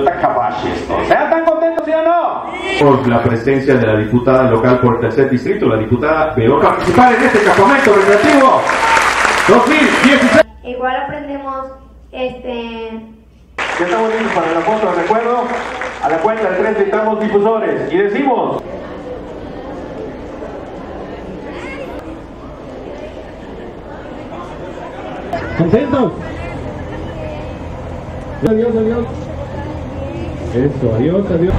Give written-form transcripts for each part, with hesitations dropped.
está cabache esto. ¿Sean tan contentos, sí o no? Por la presencia de la diputada local por el tercer distrito, la diputada Beor, participar en este campamento recreativo 2016. Igual aprendemos Ya estamos listos para la foto de recuerdo. A la cuenta de 3 gritamos difusores y decimos: ¿contentos? Adiós, adiós. Eso, adiós, adiós.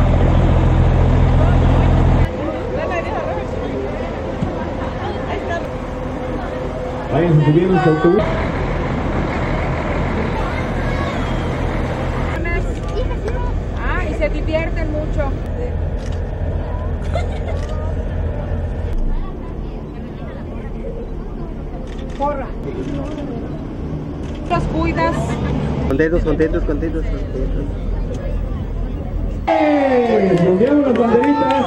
Vayan subiendo su autobús. Y se divierten mucho. Porra. Los cuidas. Contentos, contentos, contentos, contentos. Rodearon las banderitas.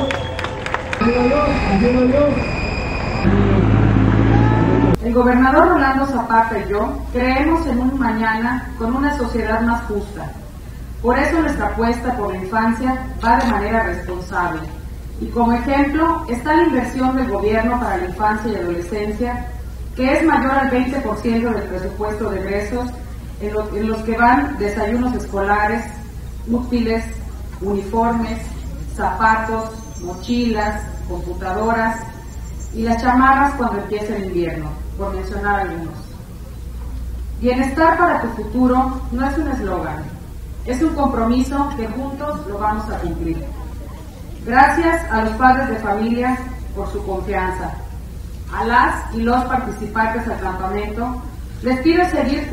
El gobernador Rolando Zapata y yo creemos en un mañana con una sociedad más justa. Por eso nuestra apuesta por la infancia va de manera responsable. Y como ejemplo está la inversión del gobierno para la infancia y adolescencia, que es mayor al 20% del presupuesto de egresos, en los que van desayunos escolares, útiles, uniformes, zapatos, mochilas, computadoras y las chamarras cuando empiece el invierno, por mencionar algunos. Bienestar para tu futuro no es un eslogan, es un compromiso que juntos lo vamos a cumplir. Gracias a los padres de familia por su confianza. A las y los participantes al campamento les pido seguir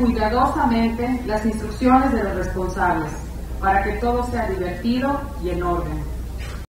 cuidadosamente las instrucciones de los responsables para que todo sea divertido y en orden.